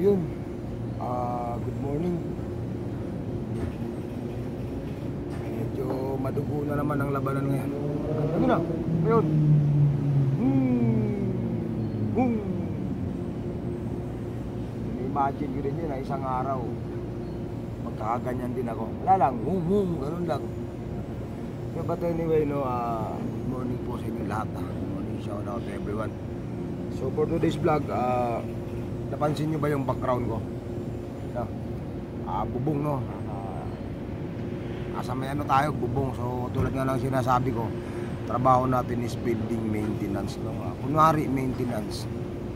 yun. Good morning. Medyo madugo na naman ang labanan ngayon. Ano na? Ayun. Imagine ko rin yun na isang araw magkakaganyan din ako. Wala lang, ganun lang. So, but anyway, no, good morning po sa inyo lahat. Good morning, shout out to everyone. So for today's vlog, napansin nyo ba yung background ko? No? Bubong, no? Asa may ano tayo, bubong. So tulad nga lang sinasabi ko, trabaho natin is building maintenance, no? Kunwari maintenance.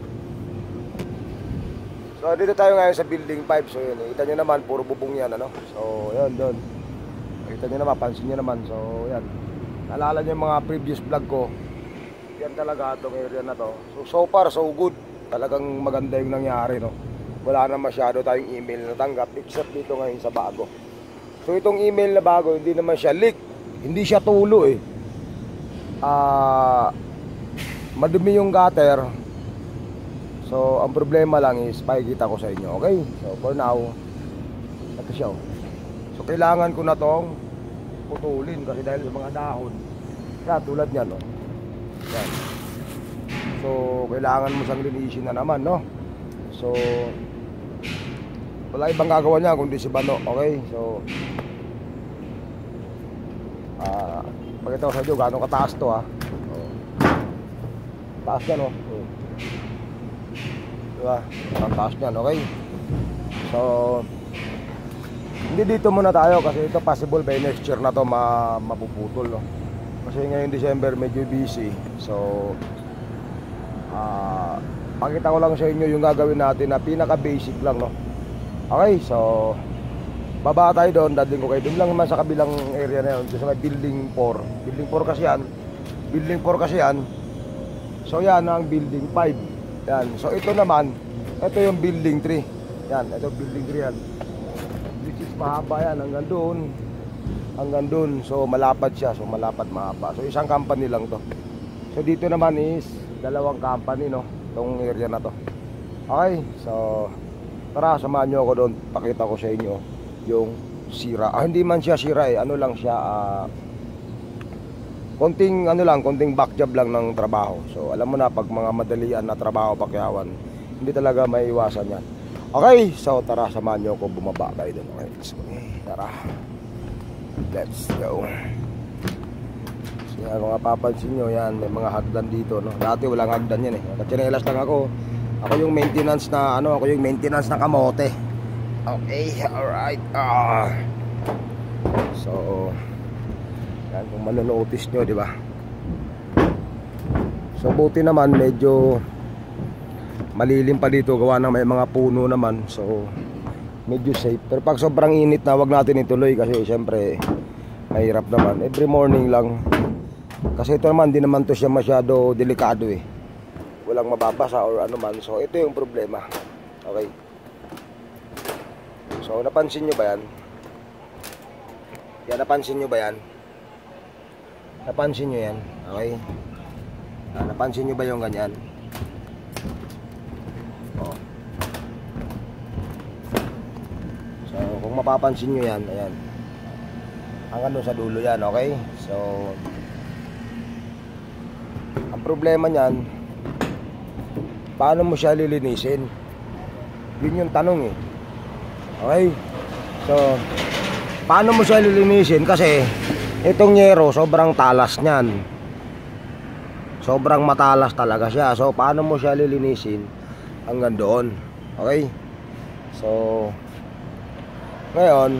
So dito tayo ngayon sa building 5. So yun, kita nyo naman, puro bubong yan, ano? So yun, doon. Kita nyo naman, pansin nyo naman. So yan, naalala nyo yung mga previous vlog ko. Yan talaga itong area na to. So far so good. Talagang maganda yung nangyari, no? Wala na masyado tayong email na tanggap except dito ngayon sa bago. So itong email na bago, hindi naman siya leak, hindi siya tulo eh. Madumi yung gutter. So ang problema lang is pakikita ko sa inyo, okay? So for now, ito siya. So kailangan ko na tong putulin kasi dahil sa mga dahon. Kaya tulad niyan, no? Yan. So kailangan mo siyang linisin na naman, no? So wala ibang gagawa niya kundi si Bano, okay? So pakita ko sa inyo gano'ng kataas to, ha? So, taas yan, no? Diba? Ang taas yan, okay? So hindi dito muna tayo kasi ito possible by next year na to mapuputol, no? Kasi ngayon December medyo busy. So pakita ko lang sa inyo yung gagawin natin na pinaka basic lang, no? Okay, so baba tayo doon, dadling ko kayo doon lang naman sa kabilang area na yun, doon sa may building 4. Building 4 kasi yan. Building 4 kasi yan. So yan ang building 5. Yan, so ito naman, ito yung building 3. Yan, ito building 3 yan. This is mahaba yan, hanggang doon. Hanggang doon, so malapad siya, so malapad mahaba. So isang company lang to. So dito naman is dalawang company, no, itong area na to. Okay, so tara, samahan nyo ako doon. Pakita ko sa inyo yung sira. Hindi man siya sira eh, ano lang siya, konting ano lang, konting back job lang ng trabaho. So alam mo na, pag mga madalian na trabaho, pakyawan, hindi talaga may iwasan yan. Okay, so tara, samahan nyo ako, bumaba kayo doon. Okay, so, tara, let's go. So yan, kung mapapansin nyo, yan, may mga hagdan dito, no? Dati walang hagdan yan eh. Katsinelas lang ako. Ako yung maintenance na, ano, ako yung maintenance na kamote. Okay, alright. So yan, kung manonotice nyo, di ba? So buti naman, medyo malilim pa dito, gawa ng may mga puno naman. So medyo safe. Pero pag sobrang init na, wag natin ituloy kasi syempre mahirap naman. Every morning lang. Kasi ito naman, di naman to siya masyado delikado eh. Walang mababasa or ano man. So ito yung problema. Okay. So napansin nyo ba yan? Yan, napansin nyo ba yan? Napansin nyo yan? Okay. Napansin nyo ba yung ganyan? Oh. So kung mapapansin nyo yan, ayan, hanggang doon sa dulo yan, okay? So ang problema nyan, paano mo siya lilinisin? Yun yung tanong eh. Okay? So paano mo siya lilinisin? Kasi itong yero, sobrang talas nyan. Sobrang matalas talaga siya. So paano mo siya lilinisin? Hanggang doon. Okay? So ngayon,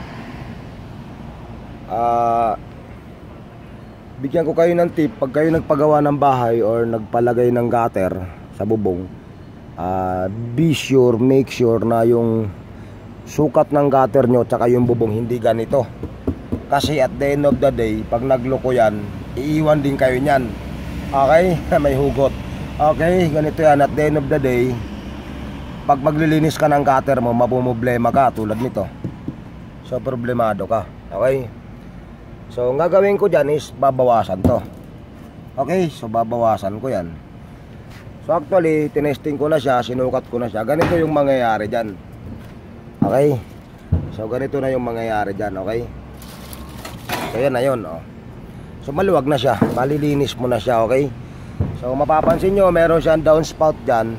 bigyan ko kayo ng tip. Pag kayo nagpagawa ng bahay or nagpalagay ng gutter sa bubong, be sure, make sure na yung sukat ng gutter nyo tsaka yung bubong hindi ganito. Kasi at the end of the day, pag nagloko yan, iiwan din kayo nyan. Okay? May hugot. Okay? Ganito yan. At the end of the day, pag maglilinis ka ng gutter mo, mapumblema ka tulad nito. So problemado ka. Okay? So ang gagawin ko dyan is babawasan to. Okay? So babawasan ko yan. So actually, tinesting ko na siya, sinukat ko na siya. Ganito yung mangyayari dyan. Okay? So ganito na yung mangyayari dyan, okay? So yan na yun, oh. So maluwag na siya, malilinis mo na siya, okay? So mapapansin nyo, meron siyang downspout dyan.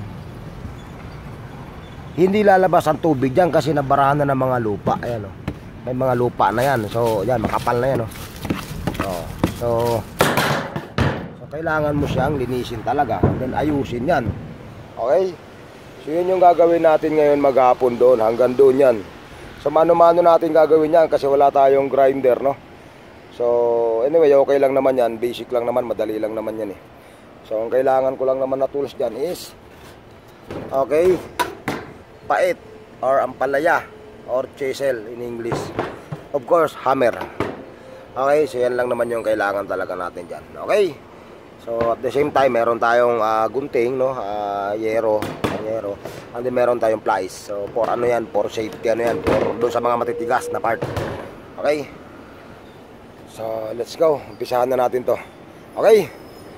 Hindi lalabas ang tubig dyan kasi nabarahan na ng mga lupa. Ayan, oh. May mga lupa na yan. So yan, makapal na yan, oh. So kailangan mo siyang linisin talaga, then ayusin yan. Okay? So yun yung gagawin natin ngayon maghapon doon, hanggang doon yan. So mano-mano natin gagawin yan kasi wala tayong grinder, no? So anyway, okay lang naman yan, basic lang naman, madali lang naman yan eh. So ang kailangan ko lang naman na tools dyan is, okay, pait or ampalaya or chisel in English. Of course, hammer. Okay, so yan lang naman yung kailangan talaga natin dyan. Okay? So at the same time, meron tayong gunting, no? Yero, and then meron tayong plies. So for ano yan, for safety, ano yan, for doon sa mga matitigas na part. Okay? So let's go, umpisahan na natin to. Okay?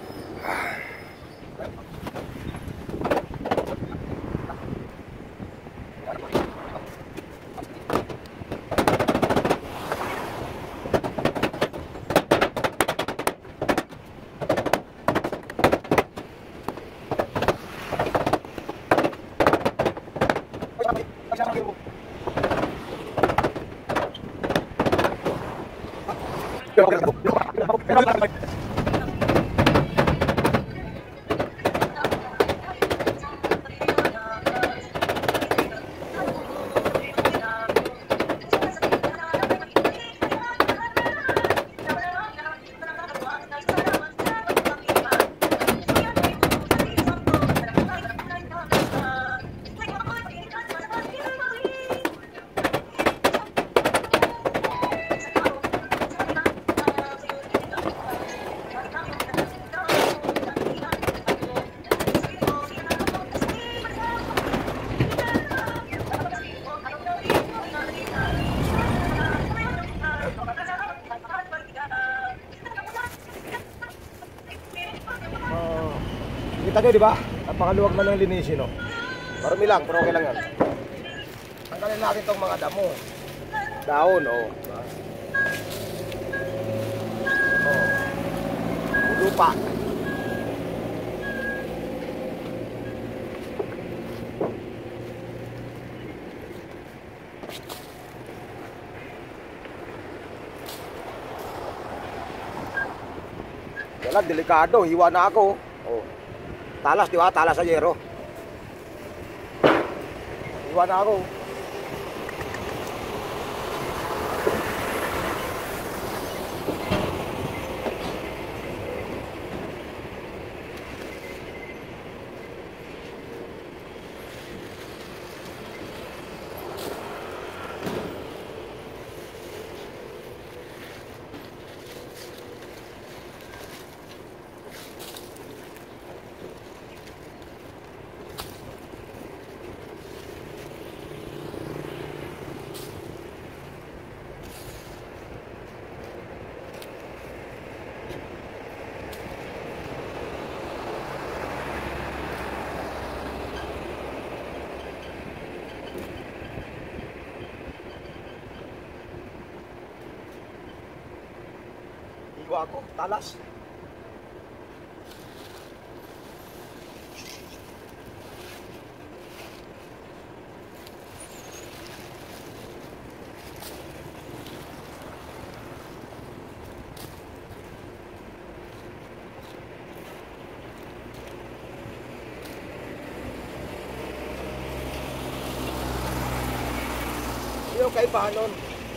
Kita nyo, di ba? Napakaluwag na ng linisin, no? Marami lang, pero okay lang yan. Tanggalin natin itong mga damo. Dahon, oh. Lupa. Wala, delikado. Hiwa na ako. Oh. Talas, di ba? Talas sa yero. Iwan na ako. Hiwa ko, talas. Yung kaibahan nun.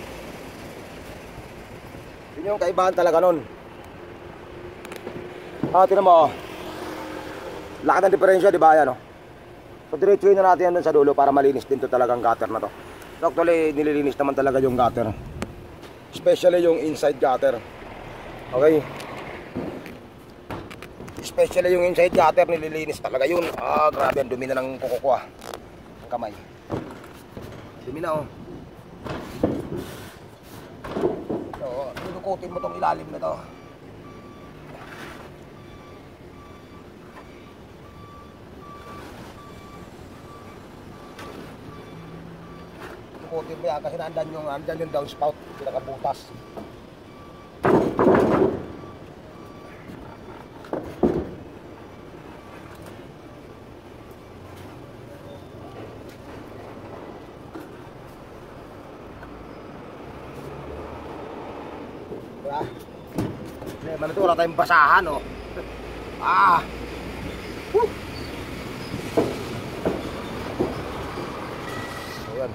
Yun yung kaibahan talaga nun. Tinan mo, laki ng diferensya, di ba? Yan, oh. So diretsuhin na natin yan dun sa dulo para malinis din to talagang gutter na to. So actually, nililinis naman talaga yung gutter, especially yung inside gutter. Okay, especially yung inside gutter, nililinis talaga yun. Grabe, ang dumi na ng kuko ko, ang kamay. Dumi na, oh. So, dudukutin mo tong ilalim na to. putin mo yan kasi nandyan yung downspout, pinakabutas. Diba? Wala tayong basahan, oh. Woo! Ayan.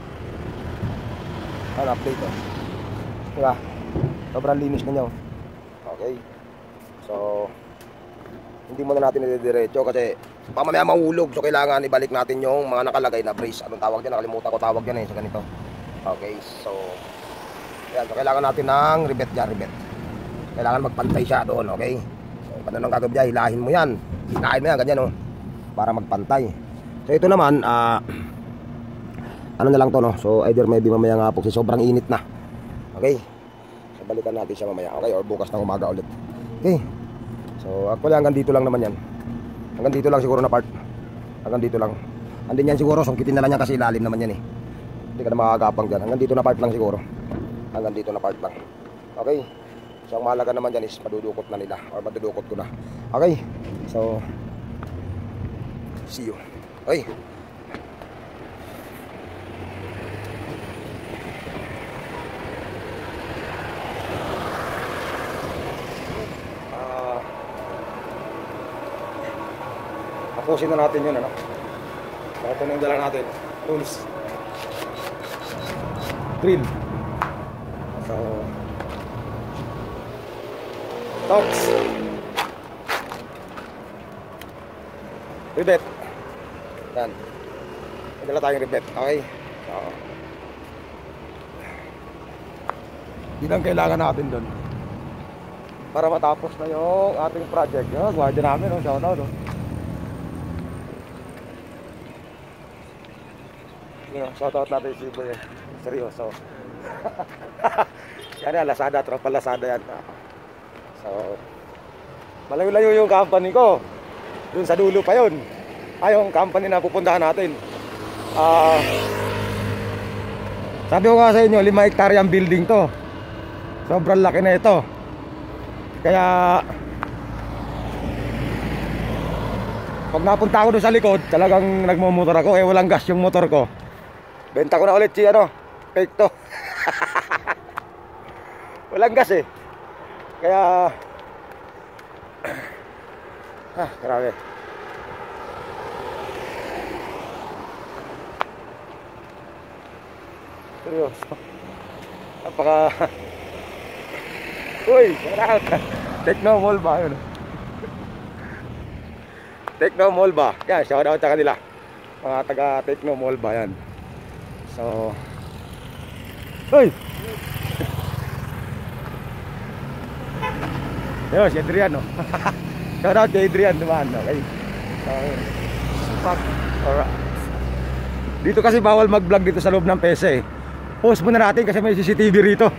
Update, oh. Diba? Sobrang linis na niya, oh. Okay. So, hindi muna natin idediretso kasi pamamaya mahulog. So, kailangan ibalik natin yung mga nakalagay na brace. Anong tawag yan? Nakalimutan ko tawag yan, eh. So, ganito. Okay, so ayan, so kailangan natin ng rivet dyan, rivet. Kailangan magpantay siya doon, okay? So, paano nang gagawin dyan? Hilahin mo yan. Hikain mo yan, ganyan, oh. Para magpantay. So, ito naman, ano na lang to, no? So, either maybe mamaya nga po kasi sobrang init na. Okay? So, balikan natin siya mamaya, okay? Or bukas ng umaga ulit. Okay? So, actually, hanggang dito lang naman yan. Hanggang dito lang siguro na part. Hanggang dito lang. Andin yan siguro, sungkitin na lang yan kasi ilalim naman yan, eh. Hindi ka na makakapang dyan. Hanggang dito na part lang siguro. Hanggang dito na part lang. Okay? So, ang mahalaga naman dyan is madudukot na nila. Or madudukot ko na. Okay? So, see you. Okay? Tapusin na natin yun, ano? So, ito na yung dala natin. Tools. Drill. So, tops. Rivet. Yan. May dala tayong rivet. Okay? So, yun ang kailangan natin doon para matapos na yung ating project. Yung gwardiya namin, no? Shout out, no? Shout out natin si Boy. Seryoso. Yan yan, Lazada, tropa Lazada yan. So, malayo-layo yung company ko. Dun sa dulo pa yun. Yung company na pupuntahan natin. Sabi ko nga sa inyo, 5 hektarya ang building to. Sobrang laki na ito. Kaya pag napunta ako doon sa likod, talagang nagmumotor ako. Walang gas yung motor ko. Benta ko na ulit si fake to. Walang gas, eh. Kaya grabe. Seryoso. Napaka uy, shout out. Techno Mall ba yun? Techno Mall ba? Yan, shout out sa kanila. Mga taga Techno Mall ba yan? So, uy! Yo, si Adrian, no? Shout out kay Adrian naman, okay? So, alright. Dito kasi bawal mag-vlog dito sa loob ng PC, eh. Post muna natin kasi may CCTV rito.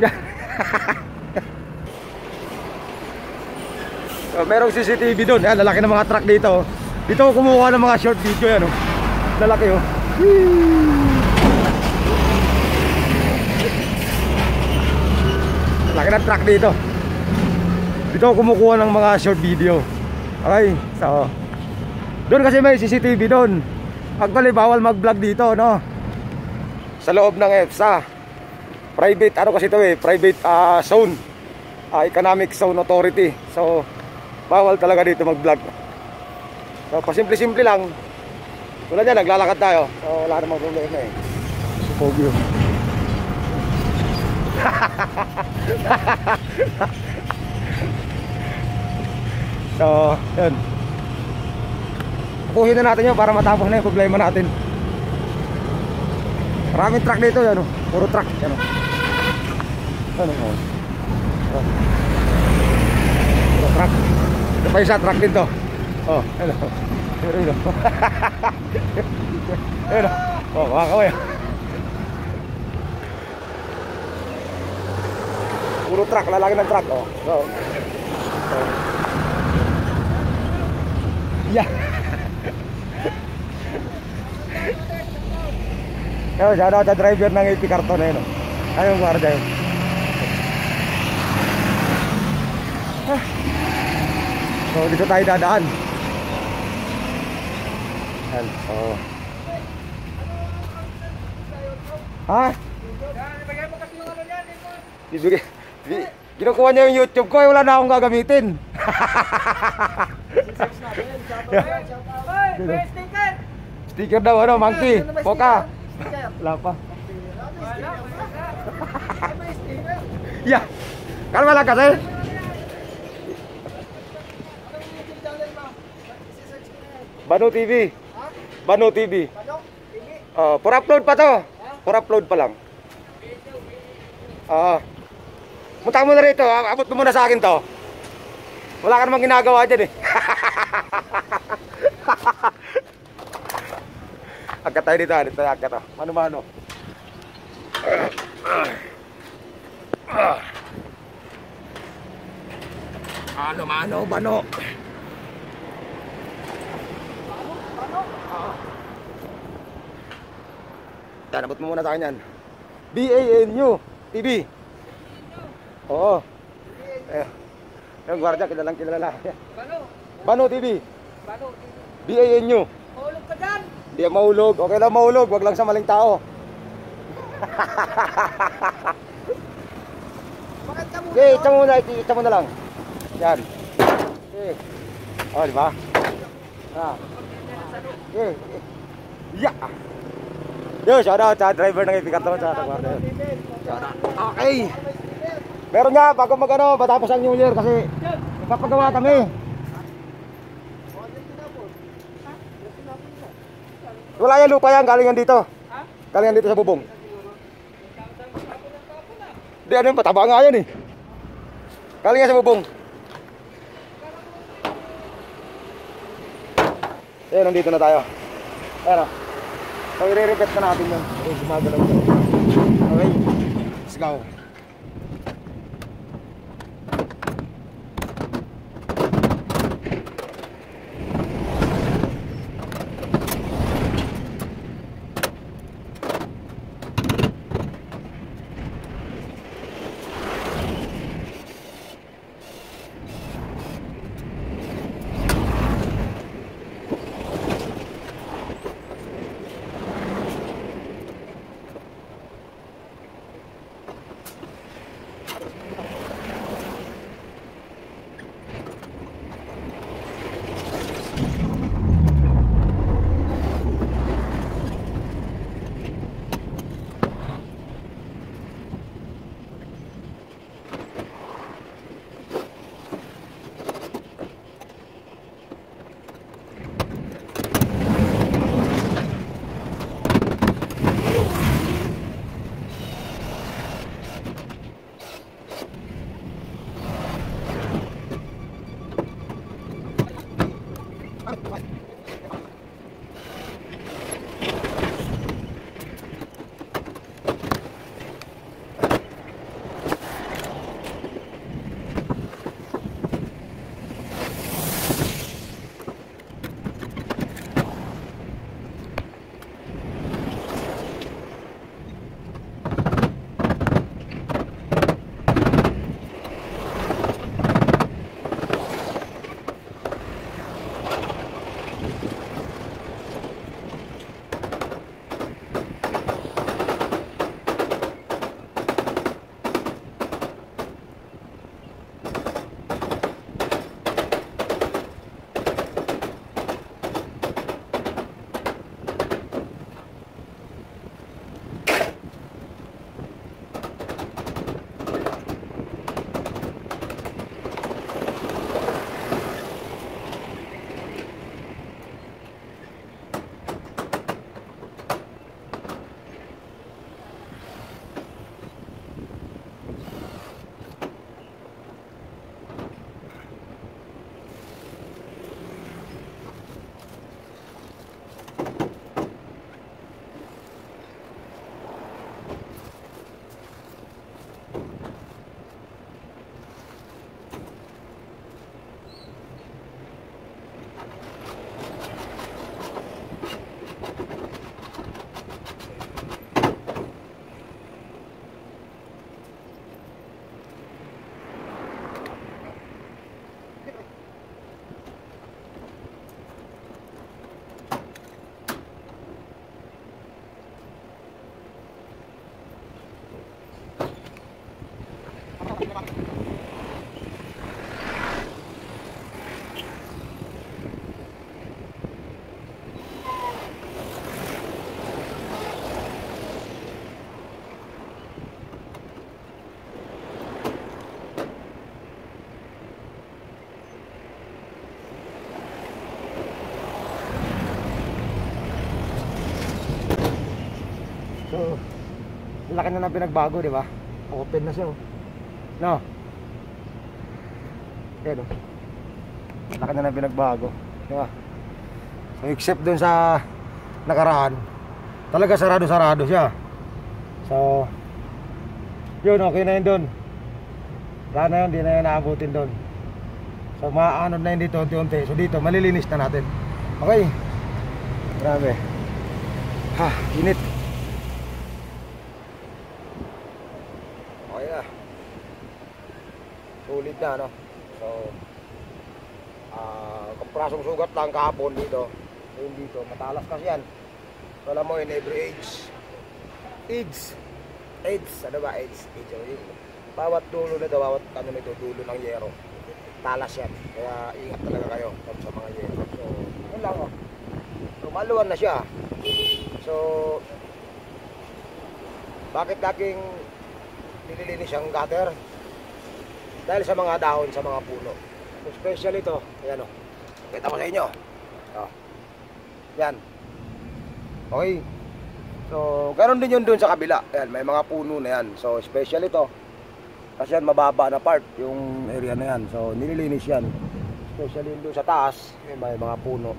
So, merong CCTV doon. Yan, lalaki ng mga truck dito. Dito ako kumuha ng mga short video yan, oh. Lalaki, oh. Lalaki ng truck dito. Dito ako kumukuha ng mga short video. Okay, so doon kasi may CCTV doon. Actually, bawal mag-vlog dito, no? Sa loob ng EDSA. Private, ano kasi ito, eh, private zone. Economic Zone Authority. So, bawal talaga dito mag-vlog. So, pasimple-simple lang. Tulad yan, naglalakad tayo. So, wala namang problema, eh. Pogi yun. So, yun. Pupuhin na natin yun para matapos na yung problema natin. Maraming truck dito, yan, puro truck, yan. Ano, puro truck. Ito pa isa, truck din to. Oh, hello. Hello. Hello. Oh, makakaway. Puro truck, lalaki ng truck, oh. So, yeah. Yo, shoutout sa driver ng AP Carton na yun. Ayun, guarda yun. So, dito tayo dadaan. Yan, so. Ha? Bibigay. Kinukuha niya yung YouTube ko, wala na akong gagamitin. Sticker daw, ano, monkey, poka. Wala pa. Ya, kalma lang kasi. Bano TV. Bano TV. Oh, for upload pa to. For upload pa lang. Punta mo na rito, abot mo muna sa akin to. Wala ka namang ginagawa dyan eh. Agkat tayo dito, dito tayo agkat. Mano-mano. Mano-mano, bano. Yan, abot mo muna sa akin yan. BANU TV. Oo. Yung gwardiya, kilalang kilala. Bano TV. Bano TV. BANU. Mahulog ka dyan. Hindi mahulog. Okay lang mahulog. Wag lang sa maling tao. Bakit ka muna? Okay, itsa mo muna. Itsa mo na lang. Yan. Okay. Oh, di ba? Okay. Yeah. Yo, shoutout sa driver ng AP Carton sa gwardiya. Okay. Meron nga, bago mag-ano, matapos ang New Year kasi papagawa kami. Wala yung lupa yan, galing yan dito. Galing yan dito sa bubong. Hindi, ano yung pataba nga yan eh. Galing yan sa bubong. Ayan, nandito na tayo. Ayan o. So, i-repeat na natin yun. Okay, gumagalaw yun. Okay, let's go. laki na ng pinagbago, di ba? Open na siya, oh. No? Yan, oh. Laki na ng pinagbago, di ba? So, except dun sa nakaraan, talaga sarado-sarado siya. So, yun, okay na yun dun. Wala na yun, di na yun naabutin dun. So, maanod na yun dito, unti-unti. So, dito, malilinis na natin. Okay. Grabe. Ha, init. Okay na. Sulit na, no? So, kaprasong sugat lang kahapon dito. Ayun dito, matalas kasi yan. So, alam mo, in every age, ano ba, age, bawat dulo nito, bawat ano nito, dulo ng yero, talas yan. Kaya ingat talaga kayo sa mga yero. So, yun lang, oh. Lumaluan na siya. So, bakit laging nililinis ang gutter? Dahil sa mga dahon, sa mga puno. So, special ito, ayan, oh. Kita ko sa inyo. Oh. Yan. Okay. So, ganoon din yun dun sa kabila. Ayan, may mga puno na yan. So, special ito. Kasi yan, mababa na part, yung area na yan. So, nililinis yan. Especially doon sa taas, may mga puno.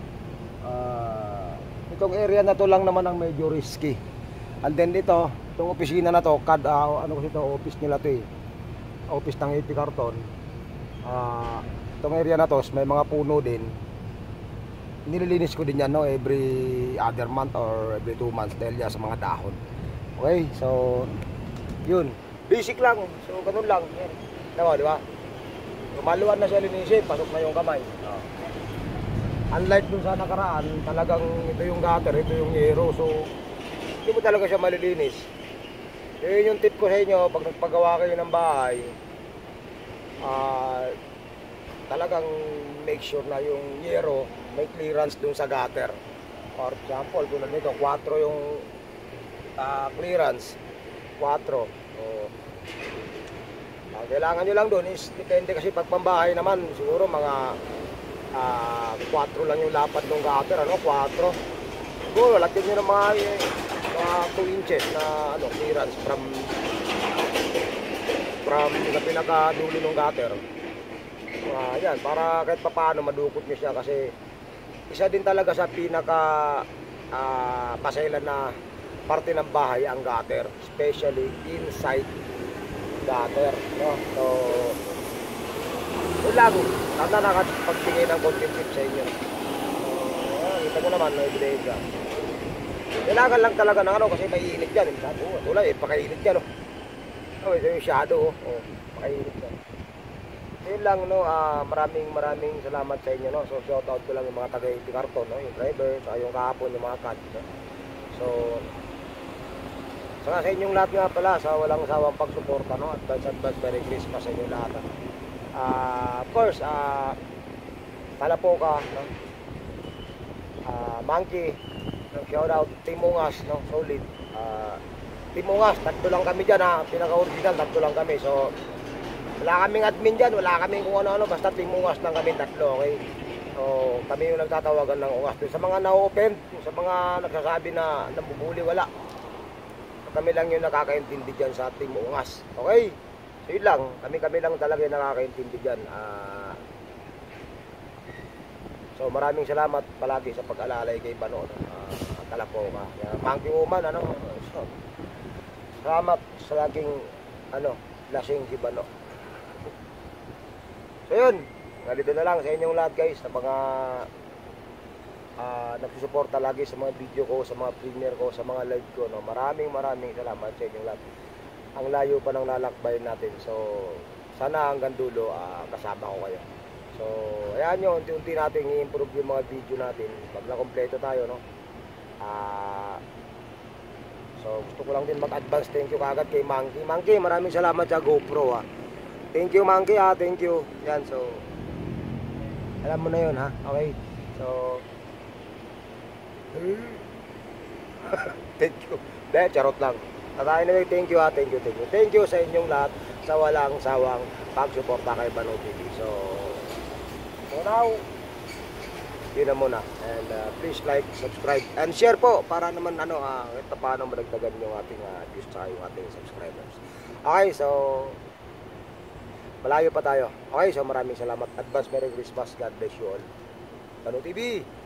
Itong area na to lang naman ang medyo risky. And then dito, itong opisina na to, ano kasi ito, office nila to eh. Office ng AP Carton. Itong area na to, may mga puno din. Nililinis ko din yan, no, every other month or every 2 months dahil yan sa mga dahon. Okay, so yun, basic lang. So ganun lang. Yan. Diba, di ba? Lumaluan na siya linisin, pasok na yung kamay. Unlike dun sa nakaraan, talagang ito yung gutter, ito yung yero. So hindi mo talaga siya malilinis. Yun yung tip ko sa inyo, pag nagpagawa kayo ng bahay, talagang make sure na yung yero may clearance dun sa gutter. For example, tulad nito, 4 yung clearance. 4. So, ang kailangan nyo lang dun is, depende kasi pag pambahay naman, siguro mga 4 lang yung lapad ng gutter, ano, 4. Siguro, lagyan nyo ng mga 2 inches na ano, clearance from sa pinakadulo ng gutter. Yan, para kahit papaano madukot nyo siya kasi isa din talaga sa pinaka pasailan na parte ng bahay ang gutter, especially inside gutter, no? So yun lang, tanda nakapagbigay ng content tip sa inyo. Kita mo naman, no, ebidensya. Kailangan lang talaga ng ano kasi maiinit yan. Wala eh, pakainit yan, no? Oh, ito yung shadow, oh, pakainit yan. Yun lang, no, maraming salamat sa inyo, no. So shout out ko lang yung mga taga-AP Carton, no, yung driver, sa yung kahapon yung mga catch, no? So sa inyong lahat nga pala, sa walang sawang pagsuporta, no, advance Merry Christmas sa inyong lahat. Of course, Talapoka, no, Monkey, no, shout out Team Ungas, no, solid. Team Ungas, 3 lang kami dyan, ha, pinaka-original, 3 lang kami. So wala kaming admin dyan, wala kaming kung ano-ano, basta Team Ungas lang kami 3, okay? So kami yung nagtatawagan ng Ungas. Sa mga na-open, sa mga nagsasabi na nabubuli, wala. Kami lang yung nakakaintindi dyan sa Team Ungas, okay? So yun lang, kami lang talaga yung nakakaintindi dyan. So maraming salamat palagi sa pag-alalay kay Bano, Talapoka. Monkey Woman, ano? So, salamat sa laging lasing si Bano. So yun, nandito na lang sa inyong lahat guys, sa mga nagsusuporta lagi sa mga video ko, sa mga premiere ko, sa mga live ko, no? Maraming salamat sa inyong lahat. Ang layo pa ng lalakbayin natin, so sana hanggang dulo kasama ko kayo. So ayan nyo, unti-unti natin i-improve yung mga video natin pag nakompleto tayo, no? So gusto ko lang din mag-advance thank you kagad kay Monkey, maraming salamat sa GoPro, ha. Thank you Monkey, ha, thank you. Yan, so alam mo na yun, ha, okay. So thank you. Dahil charot lang. Anyway, thank you, ha, thank you. Thank you sa inyong lahat sa walang sawang pagsuporta kay Bano TV. So now Yun na muna. And please like, subscribe, and share po para naman ito paano madagdagan yung ating views sa yung ating subscribers. Okay, so malayo pa tayo. Okay, so maraming salamat. Advance Merry Christmas. God bless you all. Tano TV.